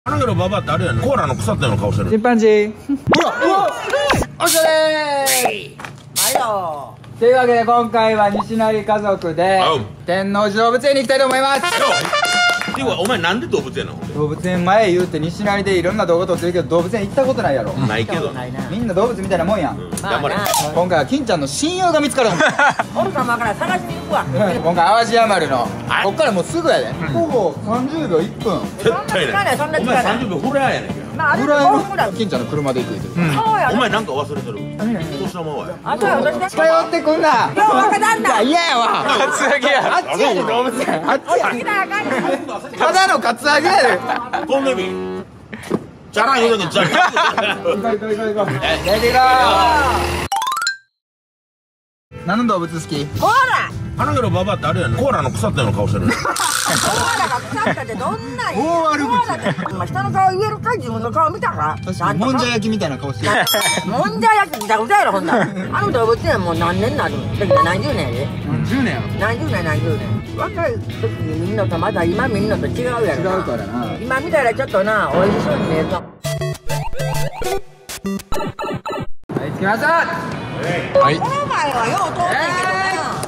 あのゲロババってあれやね、コーラの腐ったような顔してる。 チンパンジー。ほら、 おしゃれー。はいよ。 というわけで今回は西成家族で天王寺動物園に行きたいと思います。 ていうかお前なんで動物園なの？ 動物園前言うて西成でいろんな動画撮ってるけど動物園行ったことないやろ。 ないけどみんな動物みたいなもんやん。 頑張れ。 今回は金ちゃんの親友が見つかる。 おるかもわからん、探しに行くわ。 今回淡路山丸のこっからもうすぐやで。ほぼ30秒1分絶対ね。 そんなお前30秒フラーやねんけど。 まあ、あれぐらい 5分ぐらい。 の金ちゃんの車で行くって。 そうやお前なんか忘れてる。どうしたもんや。 あ、そうや、私ね。 近寄ってくんな。 今日若旦那。 嫌やわ。カツアゲや。あっちやで動物園。あっちや。 来たらあかんねん。 ただのカツアゲやで。 飛んでみ。じゃらん言うてんのじゃらん。 行こう。レディーゴー。何の動物好き？ コーラ。 あのゲロババってあれやね、コーラの腐ったような顔してる。 コーラが腐ったってどんなんや。 大悪口。 お前人の顔言えるか、自分の顔見たか。 確かにもんじゃ焼きみたいな顔してる。 もんじゃ焼きみたいなことやろ、ほんなら。あの動物園もう何年になるの？だけど何十年やで。 10年やろ。 何十年。若い時に見んのとまだ今見んのと違うやろな。 違うからな。 今見たらちょっとな、美味しそうに見えるかも。 はい、着きました。はい。 この前はよう通ってんけどな。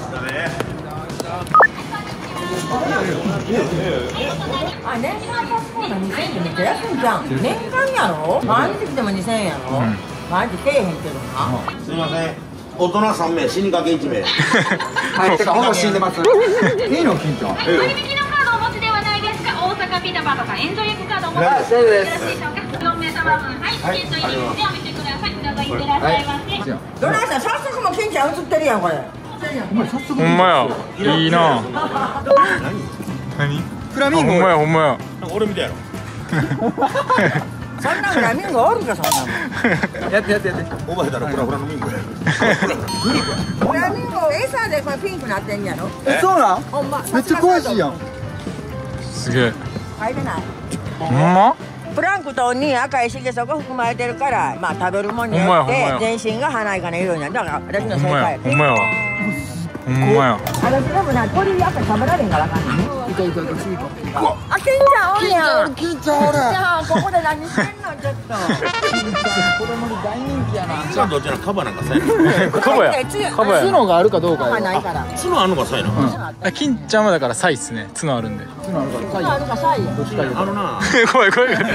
あ、年間パスポート2000円でめっちゃ安いじゃん。年間やろ？毎日来ても2000円やろ？毎日けえへんけどな。 すいません。大人3名、死にかけ1名。 はい、てかほぼ死んでます。いいの金ちゃん。 割引のカードをお持ちではないですか？大阪ピタパとかエンジョイエクカードをお持ち大丈夫です。 よろしいでしょうか？4名様分、はい、チケット入り口でお見せください。どうぞいってらっしゃいませ。 どないしたん？早速もう金ちゃん映ってるやん、これ。 お前早速。 ほんまや。いいな。何？ フラミンゴ。 ほんまやほんまや。 俺みたいやろ。 そんなフラミンゴおるか、そんなもん。 やって。 お前だろ、フラフラのミンゴや。 フラミンゴ餌でこれピンクなってんやろ？ え、そうなん？ ほんま。 めっちゃ詳しいやん。 すげえ。 入れない。 ほんま？ プランクトンに赤い色素が含まれてるから、まあ食べるもんによっほんまやて全身が華やかな色になる。だから私のほんまや正解。 ほんまやわ。ほんまや。 私でもな、鳥やっぱり食べられんからあかんねん。 行こう。 あ、金ちゃんおるやん。 金ちゃんおる。 じゃあここで何してんのちょっと。 子供に大人気やな。 ちゃんとうちのカバなんかさやな。 カバや。カバや。 角があるかどうかまあや。 ないから。 角あんのかさやな。 あ、金ちゃんはだからサイっすね。角あるんで。 角あるから。 あるかさいや。 あるな。 怖い。怖い。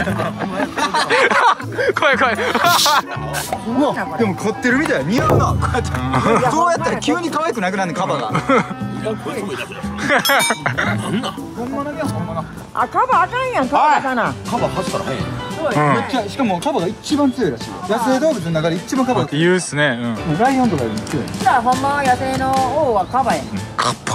うわ、でも飼ってるみたい。似合うな。こうやって。どうやったら急に可愛くなくなるねんカバが。 なんなん？ 本物だよ本物。 あ、カバあかんやん、カバあかんな。 カバ走ったら変や。 めっちゃしかもカバが一番強いらしいよ。野生動物の中で一番カバが強い。 言うっすね。うん。 ライオンとかよりも強い。 じゃあほんまは野生の王はカバやん。 カッパ。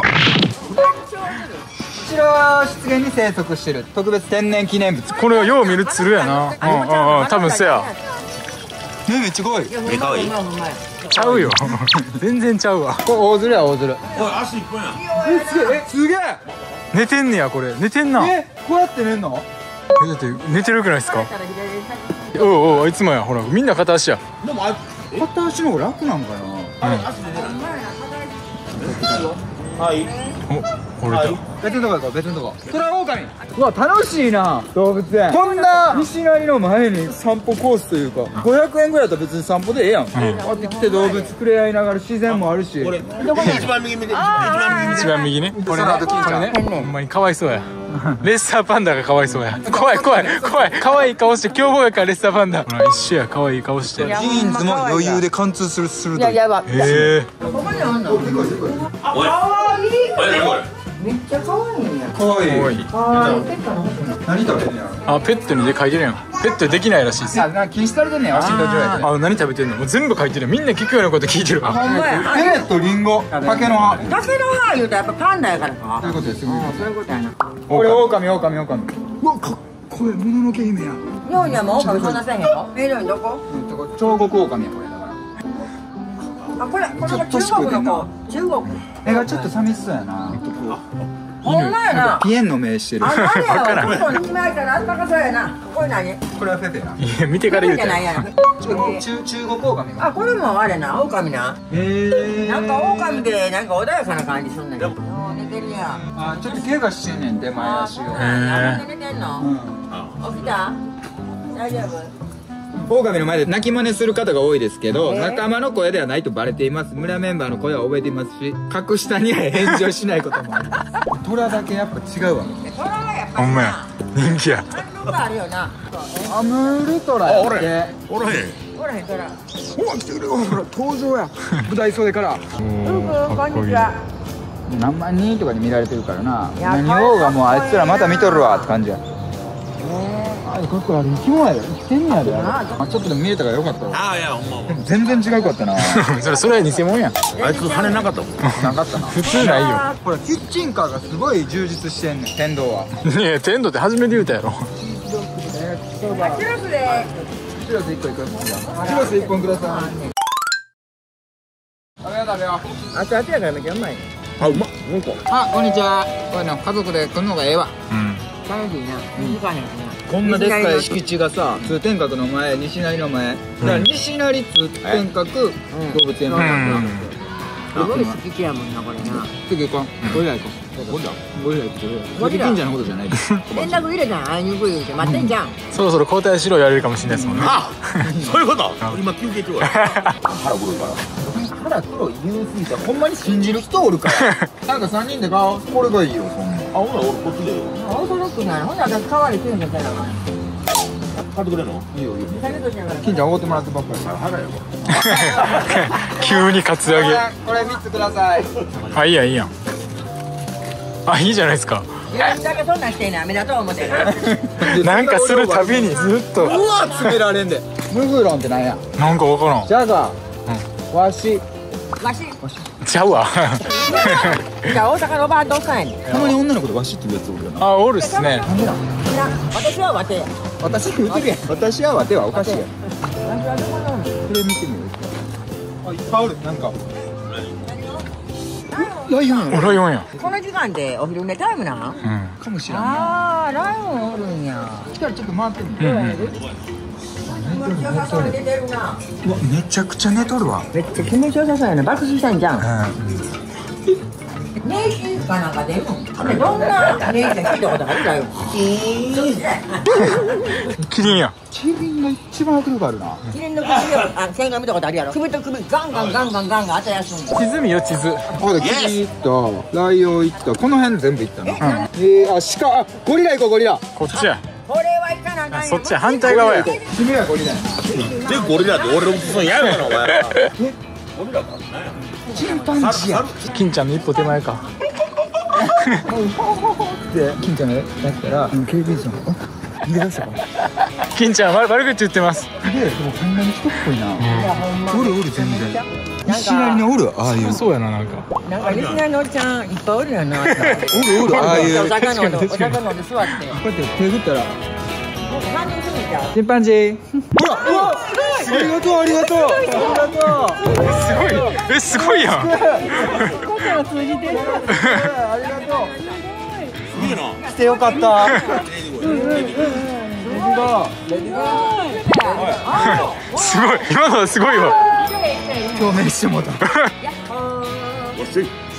釧路湿原に生息してる特別天然記念物。 これはよう見る鶴やな。多分そや。 ね、めっちゃ可愛い。 え、かわいい。 ちゃうよ。全然ちゃうわ。 これ大鶴や大鶴。 おい、足一本や。 すげえ。 寝てんねやこれ。寝てんな。 こうやって寝んの？ だって寝てるくないですか？おういつもや。ほらみんな片足や。 でもあれ、 片足の方が楽なんかな。 足出てない。はい。 お、俺だ。 別のとこ行こう別のとこ。それは狼。うわ楽しいな動物園。こんな西成の前に散歩コースというか500円ぐらいだったら別に散歩でええやん。こうやって来て動物触れ合いながら自然もあるし。 これ一番右見て。 一番右ね。これね。ほんまにかわいそうや。レッサーパンダがかわいそうや。怖い。可愛い顔して凶暴やからレッサーパンダ。ほら一緒や可愛い顔して。 ジーンズも余裕で貫通するいややば。 へえ。 ここにあんの？ おい。 かわいい。 これ。 めっちゃ可愛いんや。 かわいい。 可愛い。 かわいい。ペットの？ 何食べてんのやろ。 あ、ペットにで書いてるやん。ペットできないらしいっす。 なんか禁止されてんねん。お尻と上やで。 あ、何食べてんの？もう全部書いてる。みんな聞くようなこと聞いてるわ。 ほんまや。 ペレットリンゴ竹の葉。 竹の葉言うとやっぱパンダやからか。 そういうことです。 そういうことやな。 これ狼。うわかっこいいもののけ姫や。 日本にはもう狼そんなせえへんの？メイドにどこ？ 彫刻狼やこれだから。 あ、これが中国の子。中国。 絵がちょっと寂しそうやな。 ほんまやな。 ピエンの目してる。 あれやわ。ここに決められたらあったかそうやな。これ何？ これはフェフェな。 いや、見てから言うて。 じゃないやろ。 中国狼な。 あ、これもあれな、狼な。 へえ。 なんか狼でなんか穏やかな感じすんねん。 てるやん。 あ、ちょっと怪我してんねんて、前足を。 寝てんの？起きた？大丈夫？ 狼の前で泣き真似する方が多いですけど、仲間の声ではないとバレています。村メンバーの声は覚えていますし、格下には返事をしないこともあります。虎だけやっぱ違うわ。 虎はやっぱりほんまや人気やあるよな。 アムールトラやって。 おらへん。 ほらへん虎。 ほら来てくれよ、ほら登場や。舞台袖からおーかっこいい何万人とかで見られてるからな。 やばい何をがもうあいつらまた見とるわって感じや。あれこれあれ生き物やで、生きてんねやで。あ、ちょっとでも見えたからよかったわ。 ああ、いや、ほんま。 でも全然違うかったな。 それ偽物やんあいつ羽なかったもん。 なかったな。 普通ないよほらキッチンカーがすごい充実してんねん、天童は。 いや天童って初めて言うたやろチュロスで。 チュロス1個いく。チュロス1本ください。食べよう食べよう。 熱々やからめっちゃうまい。 あ、うまっ。なんか。 あ、こんにちは。こういうの家族で来るのがええわ。 うん楽しいな。短いねんな。 こんなでっかい敷地がさ、通天閣の前、西成の前。だから西成通天閣動物園の前。 すごい敷地やもんなこれな。 次行こう。ゴリラ行こう。ゴリラ行こう。ゴリラ近所のことじゃないです。 連絡入れたん会いにくい言うて待ってんじゃん。 そろそろ交代しろ言われるかもしれないですもんねあ、そういうこと。今休憩中や。腹黒いから。 腹黒い言うすぎたらほんまに信じる人おるからなんか3人で買おう。これがいいよ、そんな。 あ、ほな、俺こっちで。 オーソドックスなの。ほんなら代わり900円やな。 買ってくれんの。 いいよいいよ。 酒としながら。 金ちゃんおごってもらってばっかり。 腹やわ。 急にカツアゲこれ3つください。 あいいやんいいやんあいいじゃないですかいやだけそんなんしてんな目立とう思ってな。 なんかするたびにずっとうわ詰められんで。ムフロンってなんや。 なんかわからんじゃが、わし。 わし。 ちゃうわじゃあ大阪のおばあどうかんやねん。 たまに女の子でわしって言うやつおるよな。 あおるっすねなんでなん。 みんな私はわてや。 私言うてるやん。私はわてはおかしいやん。 私はどこなの。 これ見てみよう。あ、いっぱいある。なんかライオンやろ。 ライオンやこの時間でお昼寝タイムなん？ うんかもしれんな。 ああライオンおるんや。 来たらちょっと回ってみうんうん気持ちよさそうに出てるな。 うわ、めちゃくちゃ寝とるわ。 めっちゃ気持ちよさそうやな。爆睡したんじゃん。ネイキかなんか出るの？どんなネイキか聞いたことあるかよ。 キリンやキリンが一番迫力あるな。 キリンの首を線が見たことあるやろ。首と首ガンガンガンガンガンガン当てやすんの。 地図見よ地図ほら、キリン行った、ライオン行った、この辺全部行ったな。あ、鹿、あ、ゴリラ行こう、ゴリラ。 こっちやこれは行かなあかんや。 そっちや反対側や君はゴリラ。 で、ゴリラって俺の嘘やるから、お前ら。ゴリラか。 チンパンジーや。 金ちゃんの一歩手前かで、金ちゃんがやったら、警備員さんが、あ、逃げ出したか。 金ちゃん悪口言ってますでもこんなに人っぽいな。 いやほんまおるおる全然。西成におる、ああいう。 そうやななんかなんか西成のおっちゃんいっぱいおるやんな。 おるおる、ああいう。 お酒飲んでお確かに酒飲んで座って。 こうやって手振ったら。 何人するんじゃん。 チンパンジー。ほら、うわ、ありがとう、ありがとう。ありがとう。 すごいやんありがとう。 いいな。 来てよかった。 すごい今のはすごいわ共鳴してもうた。 よし。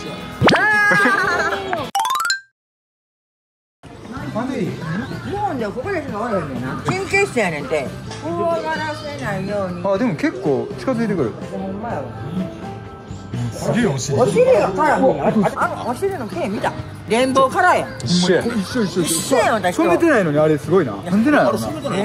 日本ではここでしかおらへんねんな。神経質やねんて。怖がらせないように。 あ、でも結構近づいてくる。 ほんまやわ。 すげえお尻お尻がカラーやん。お尻の毛見た。レインボーカラーやん。 一緒や一緒一緒一緒やん私と。 染めてないのにあれすごいな。なんでなんやろな。 そんな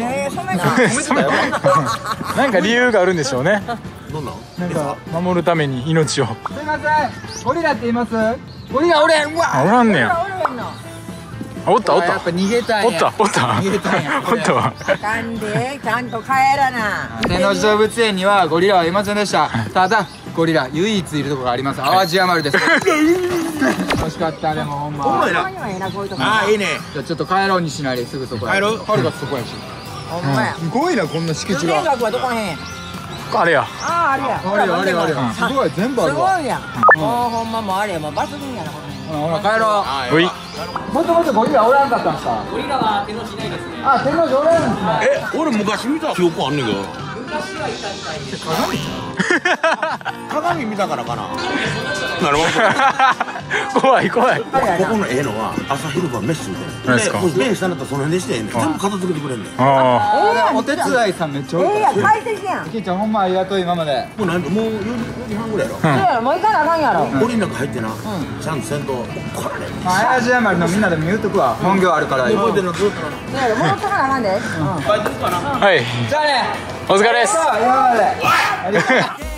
なんか理由があるんでしょうねどんなん。 なんか、 守るために命をすいません。ゴリラって言います？ゴリラ俺、うわ。 あおらんねやおらへんの。 あおったおっやったぱ逃げたんや。 おった逃げたんや。 おったわあかんで、ちゃんと帰らな。 天王寺動物園にはゴリラはいませんでした。ただゴリラ唯一いるところがあります。淡路山丸です。欲しかったでもほんま。 ほんまやな。 ほんまにはえなこういうとこ。 ああ、いいね。 じゃあちょっと帰ろうにしないですぐそこや。 帰ろうはるかそこやし。 ほんまや。 すごいなこんな敷地天が。 学はどこらへん。 あれやああ、あれや。 あれや。すごい全部あするわ。 ごいやん。もうほんまもうあれや。もう抜群やな、この辺。 ほら帰ろあういう。もともとゴリラおらんかったんすか。ゴリラは天王寺いないですね。あ、天王寺おらんんですね。 俺昔見た記憶あんねんけど。 鏡見たからかな。なるほど。 怖い怖い。 ここのええのは朝昼晩飯みたいな。で、もう麺したんだったらその辺でしてええねん。全部片付けてくれんねん。 あお手伝いさんめっちゃ多いから。 快適やん。 きいちゃんほんまありがとう今まで。 もう4時半ぐらいやろ。 そうやろ、もう行かなあかんやろ。 檻の中入ってな、ちゃんとせんと怒られる。 綾路山のみんなでも言うとくわ。本業あるから。 覚えてるのずっとな。 そうやろ、戻ってかなあかんで。 書いてるかな。 はい。 じゃあね。 お疲れです。 今まで。ありがとう。